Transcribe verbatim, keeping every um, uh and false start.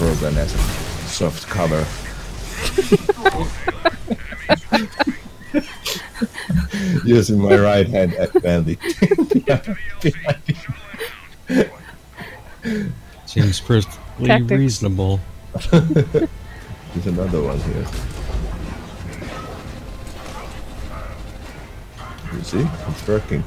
Krogan as a soft cover. Using my right hand advantage. Seems perfectly Tactics. reasonable. There's another one here. You see? It's working.